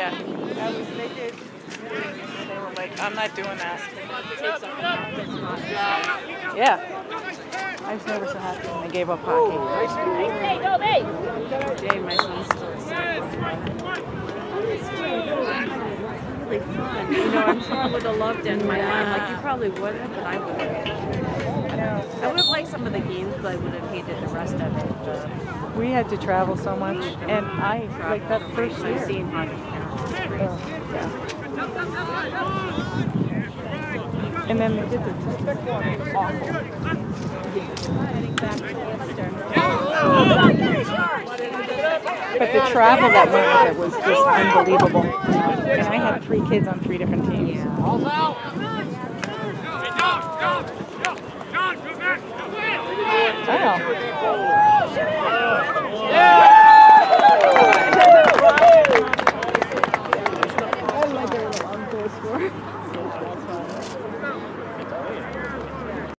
Yeah. They did. They were like, I'm not doing that. Yeah. I was never so happy when they gave up hockey. Jay, my son's still really fun. You know, I'm sure I would have loved it in my life. Like you probably wouldn't, but I would have. I would have liked some of the games, but I would have hated the rest of it. We had to travel so much, and I like that first year. I've seen hockey. Yeah. And then they did the awful. But the travel that went with it was just unbelievable. And I had 3 kids on 3 different teams. I know.